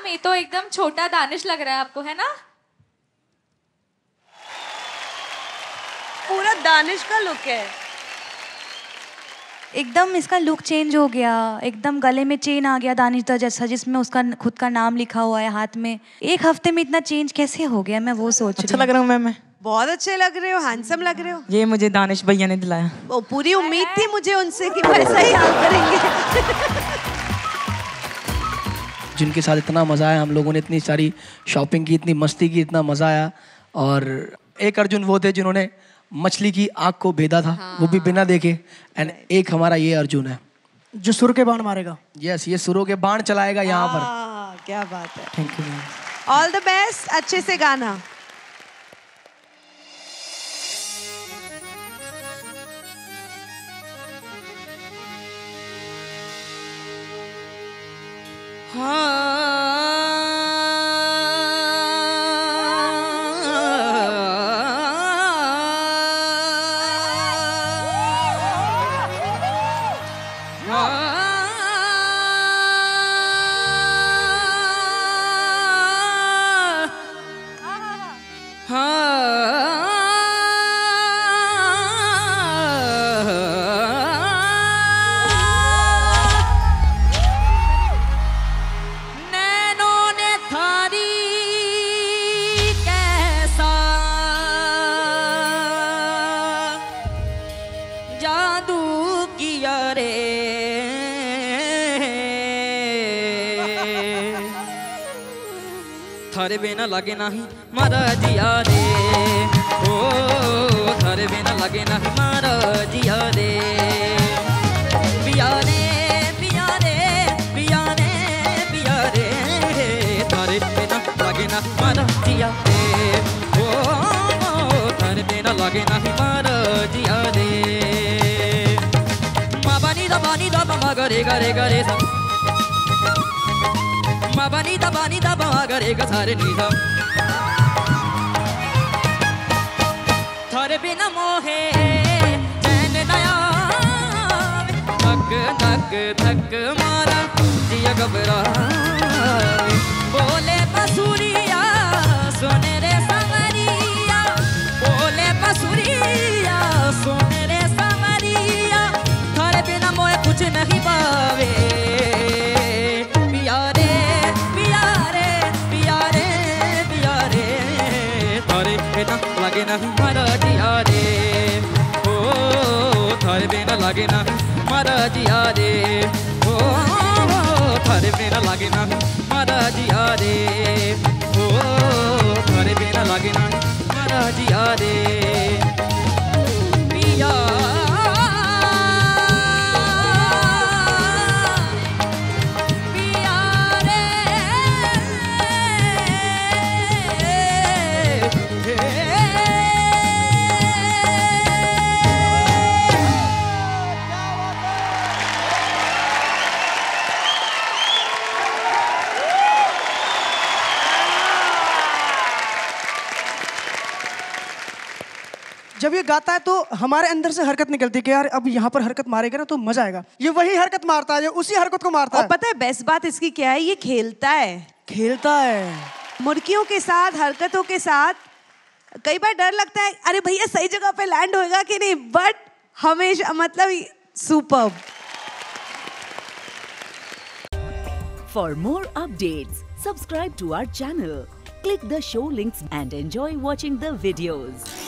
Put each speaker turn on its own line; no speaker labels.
Ma'am ये तो एकदम छोटा दानिश लग रहा है आपको, है ना?
पूरा दानिश का लुक है।
एकदम इसका लुक चेंज हो गया, एकदम गले में चेन आ गया दानिश दा जैसा, जिसमें उसका खुद का नाम लिखा हुआ है हाथ में। एक हफ्ते में इतना चेंज कैसे हो गया, मैं वो सोच रही हूँ।
अच्छा लग रहा हूँ मैं
बहुत अच्छे लग रहे हो, हैंडसम लग रहे हो।
ये मुझे दानिश भैया ने दिलाया।
वो पूरी उम्मीद थी मुझे उनसे कि वैसा ही आप करेंगे।
जिनके साथ इतना मज़ा आया, हम लोगों ने इतनी सारी शॉपिंग की, इतनी मस्ती की, इतना मज़ा आया। और एक अर्जुन वो थे जिन्होंने मछली की आँख को भेदा था, वो भी बिना देखे। एंड एक हमारा ये अर्जुन है
जो सुर के बाण मारेगा।
यस, ये सुरों के बाण चलाएगा यहाँ पर।
क्या बात है।
Thank you.
All the best, अच्छे से गाना।
थारे बिना लगे नहीं मारा जिया रे, ओ थारे बिना लगे नहीं मारा जिया रे। पिया रे पिया रे पिया रे पिया रे, थारे बिना लगे ना मारा जिया रे, ओ थारे बिना लगे नहीं मारा जिया रे। मा बानी दा मा गरे गरे गरे सा, मा बानी दा मा गरे गा सारे नी सा। थारे बिना मोहे चैन नया, थक थक थक मारा जिया घबराए। बोले पसूरिया सोने रे संवरिया, बोले पसूरिया सोने रे संवरिया, थारे बिना मोहे कुछ नहीं पावे। पिया रे पिया रे पिया रे पिया रे, थारे बिना लगे नहीं मारा जिया रे, ओ थारे बिना लगे नहीं मारा जिया रे, ओ थारे बिना लगे नहीं मारा जिया रे, ओ थारे बिना लगे नहीं मारा जिया रे। पिया
जब ये गाता है तो हमारे अंदर से हरकत निकलती है कि यार अब यहाँ पर हरकत मारेगा ना तो मजा आएगा। ये वही हरकत मारता है, ये उसी हरकत को मारता है।
और पता है बेस्ट बात इसकी क्या है, ये खेलता है।
खेलता है
मुर्गियों के साथ, हरकतों के साथ। कई बार डर लगता है अरे भैया सही जगह पे लैंड होएगा कि नहीं, बट हमेशा मतलब superb.
For more updates, subscribe to our channel, click the show links and enjoy watching the videos.